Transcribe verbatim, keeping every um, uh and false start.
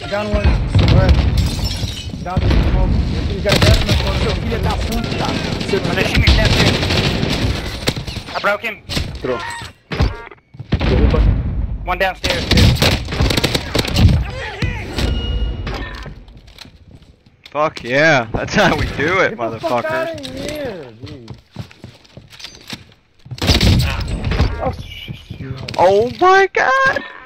Down one. Alright. Down the smoke. You got a gun in the corner. Filha da puta. I'm finishing his downstairs. I broke him. Throw. One downstairs, too. Fuck yeah, that's how we do it, motherfuckers. Oh, shit. Oh my god!